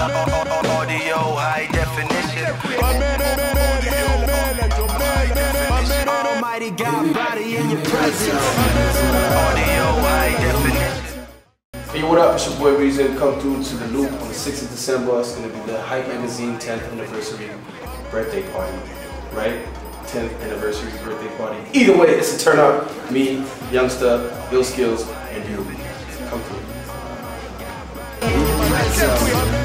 Audio high definition. Almighty God, body in your presence. Audio high definition. Hey, what up? It's your boy Reason. Come through to the Loop on the 6th of December. It's going to be the Hype Magazine 10th anniversary birthday party, right? 10th anniversary birthday party. Either way, it's a turn up. Me, Youngster, Bill Skills, and you. Come through.